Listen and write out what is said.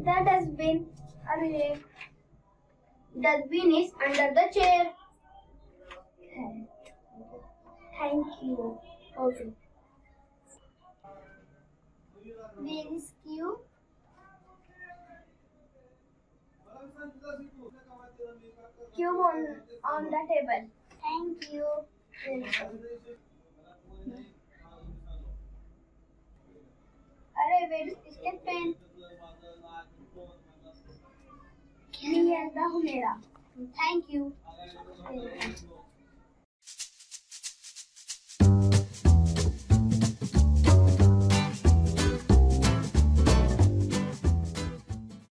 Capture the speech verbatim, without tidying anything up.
the dustbin. Array. Dustbin is under the chair. Thank you. Okay. Where is Q? Cube on, on the table. Thank you. Array, where is sketch pen? Me and the Humera. Thank you.